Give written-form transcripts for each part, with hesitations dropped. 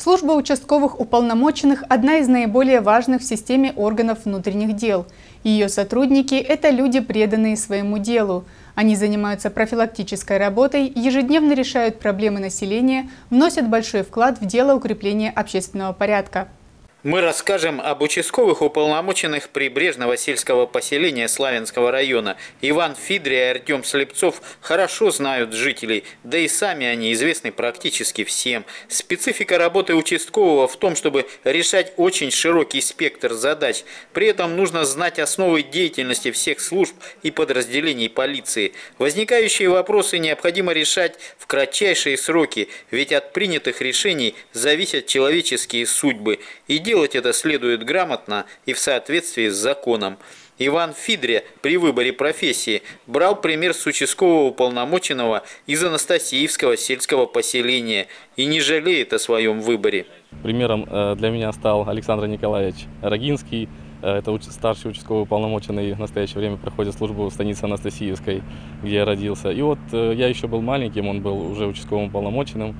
Служба участковых уполномоченных – одна из наиболее важных в системе органов внутренних дел. Ее сотрудники – это люди, преданные своему делу. Они занимаются профилактической работой, ежедневно решают проблемы населения, вносят большой вклад в дело укрепления общественного порядка. Мы расскажем об участковых уполномоченных прибрежного сельского поселения Славянского района. Иван Фидрия и Артем Слепцов хорошо знают жителей, да и сами они известны практически всем. Специфика работы участкового в том, чтобы решать очень широкий спектр задач. При этом нужно знать основы деятельности всех служб и подразделений полиции. Возникающие вопросы необходимо решать в кратчайшие сроки, ведь от принятых решений зависят человеческие судьбы. И делать это следует грамотно и в соответствии с законом. Иван Фидрия при выборе профессии брал пример с участкового уполномоченного из Анастасиевского сельского поселения и не жалеет о своем выборе. Примером для меня стал Александр Николаевич Рогинский. Это старший участковый уполномоченный, в настоящее время проходит службу в станице Анастасиевской, где я родился. И вот я еще был маленьким, он был уже участковым уполномоченным.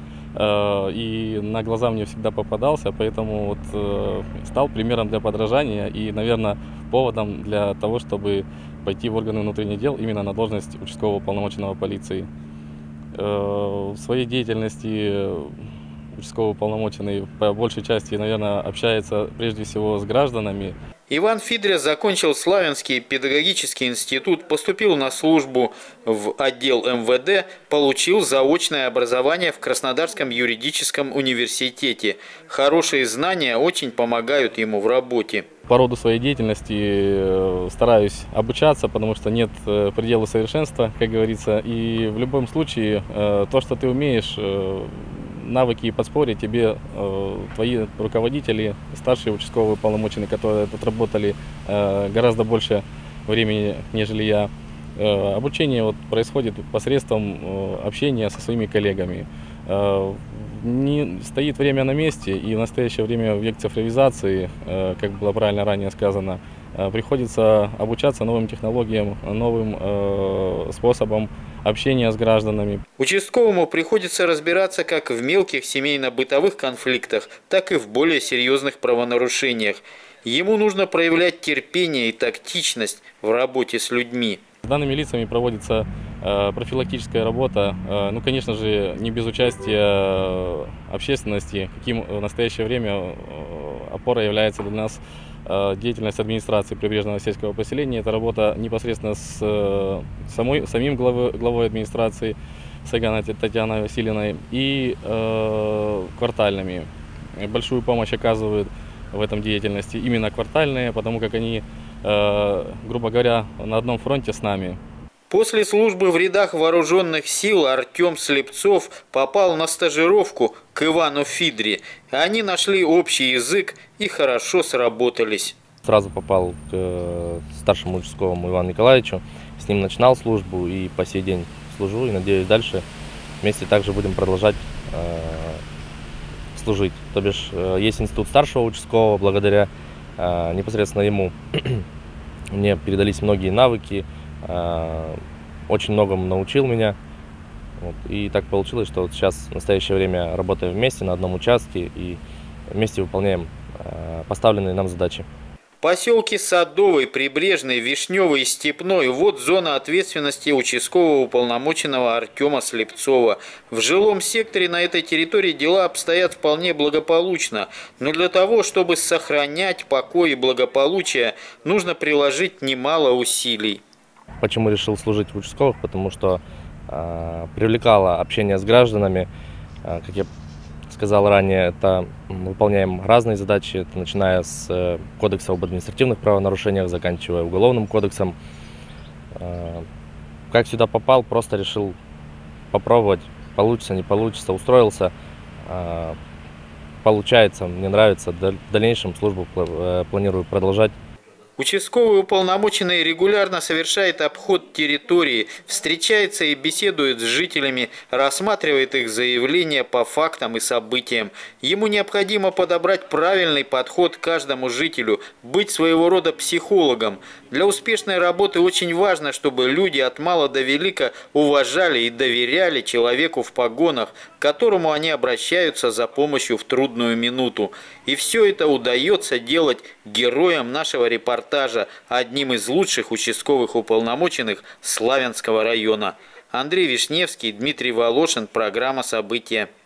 И на глаза мне всегда попадался, поэтому вот стал примером для подражания и, наверное, поводом для того, чтобы пойти в органы внутренних дел именно на должность участкового уполномоченного полиции. В своей деятельности участковый уполномоченный по большей части, наверное, общается прежде всего с гражданами. Иван Фидрия закончил Славянский педагогический институт, поступил на службу в отдел МВД, получил заочное образование в Краснодарском юридическом университете. Хорошие знания очень помогают ему в работе. По роду своей деятельности стараюсь обучаться, потому что нет предела совершенства, как говорится. И в любом случае то, что ты умеешь, навыки и подспорья тебе твои руководители, старшие участковые уполномоченные, которые отработали гораздо больше времени, нежели я. Обучение вот происходит посредством общения со своими коллегами. Не стоит время на месте, и в настоящее время в век цифровизации, как было правильно ранее сказано, приходится обучаться новым технологиям, новым способам общения с гражданами. Участковому приходится разбираться как в мелких семейно-бытовых конфликтах, так и в более серьезных правонарушениях. Ему нужно проявлять терпение и тактичность в работе с людьми. С данными лицами проводится профилактическая работа, ну, конечно же, не без участия общественности, каким в настоящее время опорой является для нас деятельность администрации прибрежного сельского поселения. Это работа непосредственно с самим главой администрации Сайганой Татьяной Васильевной и квартальными. Большую помощь оказывают в этом деятельности именно квартальные, потому как они, грубо говоря, на одном фронте с нами. После службы в рядах вооруженных сил Артем Слепцов попал на стажировку к Ивану Фидре. Они нашли общий язык и хорошо сработались. Сразу попал к старшему участковому Ивану Николаевичу. С ним начинал службу и по сей день служу. И надеюсь, дальше вместе также будем продолжать служить. То бишь есть институт старшего участкового, благодаря непосредственно ему мне передались многие навыки. Очень многому научил меня. Вот. И так получилось, что вот сейчас в настоящее время работаем вместе на одном участке и вместе выполняем поставленные нам задачи. Поселки Садовый, Прибрежный, Вишневый и Степной – вот зона ответственности участкового уполномоченного Артема Слепцова. В жилом секторе на этой территории дела обстоят вполне благополучно, но для того, чтобы сохранять покой и благополучие, нужно приложить немало усилий. Почему решил служить в участковых? Потому что привлекало общение с гражданами. Как я сказал ранее, это выполняем разные задачи, это начиная с кодекса об административных правонарушениях, заканчивая уголовным кодексом. Как сюда попал, просто решил попробовать, получится, не получится, устроился. Получается, мне нравится, в дальнейшем службу планирую продолжать. Участковый уполномоченный регулярно совершает обход территории, встречается и беседует с жителями, рассматривает их заявления по фактам и событиям. Ему необходимо подобрать правильный подход к каждому жителю, быть своего рода психологом. Для успешной работы очень важно, чтобы люди от мала до велика уважали и доверяли человеку в погонах, к которому они обращаются за помощью в трудную минуту. И все это удается делать героям нашего репортажа, одним из лучших участковых уполномоченных Славянского района. Андрей Вишневский, Дмитрий Волошин, программа «События».